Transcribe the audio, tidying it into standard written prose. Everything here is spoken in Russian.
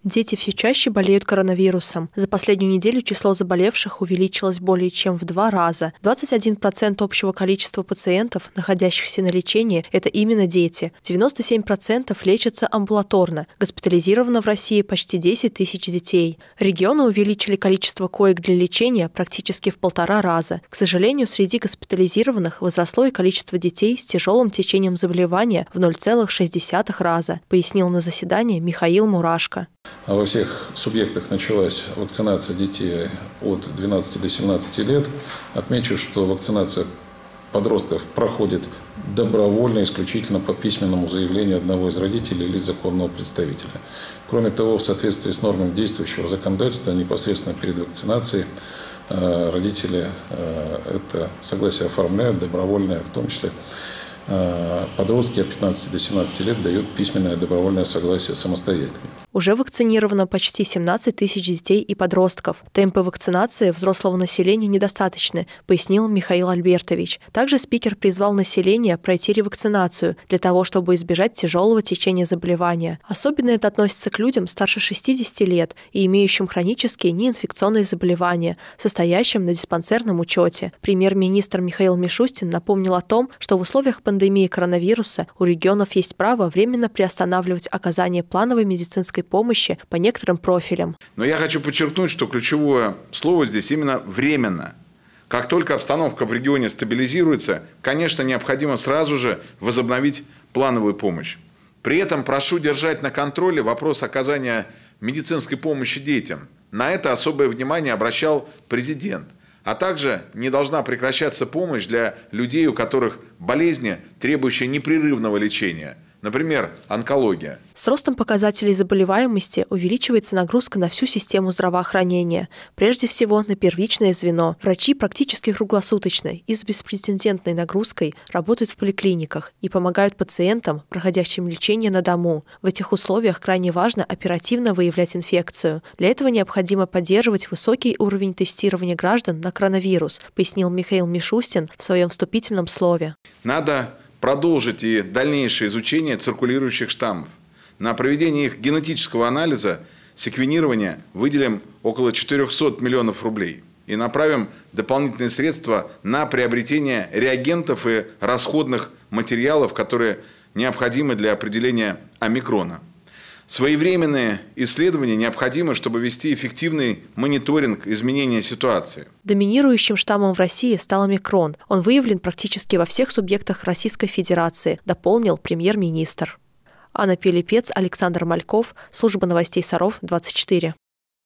Дети все чаще болеют коронавирусом. За последнюю неделю число заболевших увеличилось более чем в 2 раза. 21% общего количества пациентов, находящихся на лечении, это именно дети. 97% лечатся амбулаторно. Госпитализировано в России почти 10 тысяч детей. Регионы увеличили количество коек для лечения практически в 1,5 раза. К сожалению, среди госпитализированных возросло и количество детей с тяжелым течением заболевания в 0,6 раза, пояснил на заседании Михаил Мурашко. Во всех субъектах началась вакцинация детей от 12 до 17 лет. Отмечу, что вакцинация подростков проходит добровольно, исключительно по письменному заявлению одного из родителей или законного представителя. Кроме того, в соответствии с нормами действующего законодательства, непосредственно перед вакцинацией родители это согласие оформляют, добровольное, в том числе подростки от 15 до 17 лет дают письменное добровольное согласие самостоятельно. Уже вакцинировано почти 17 тысяч детей и подростков. Темпы вакцинации взрослого населения недостаточны, пояснил Михаил Альбертович. Также спикер призвал население пройти ревакцинацию для того, чтобы избежать тяжелого течения заболевания. Особенно это относится к людям старше 60 лет и имеющим хронические неинфекционные заболевания, состоящим на диспансерном учете. Премьер-министр Михаил Мишустин напомнил о том, что в условиях пандемии коронавируса у регионов есть право временно приостанавливать оказание плановой медицинской помощи по некоторым профилям. Но я хочу подчеркнуть, что ключевое слово здесь именно «временно». Как только обстановка в регионе стабилизируется, конечно, необходимо сразу же возобновить плановую помощь. При этом прошу держать на контроле вопрос оказания медицинской помощи детям. На это особое внимание обращал президент. А также не должна прекращаться помощь для людей, у которых болезни, требующие непрерывного лечения. Например, онкология. С ростом показателей заболеваемости увеличивается нагрузка на всю систему здравоохранения. Прежде всего, на первичное звено. Врачи практически круглосуточно и с беспрецедентной нагрузкой работают в поликлиниках и помогают пациентам, проходящим лечение на дому. В этих условиях крайне важно оперативно выявлять инфекцию. Для этого необходимо поддерживать высокий уровень тестирования граждан на коронавирус, пояснил Михаил Мишустин в своем вступительном слове. Надо продолжить и дальнейшее изучение циркулирующих штаммов. На проведение их генетического анализа, секвенирования выделим около 400 миллионов рублей и направим дополнительные средства на приобретение реагентов и расходных материалов, которые необходимы для определения омикрона. Своевременные исследования необходимы, чтобы вести эффективный мониторинг изменения ситуации. Доминирующим штаммом в России стал омикрон. Он выявлен практически во всех субъектах Российской Федерации, дополнил премьер-министр. Анна Пилипец, Александр Мальков, служба новостей Саров, 24.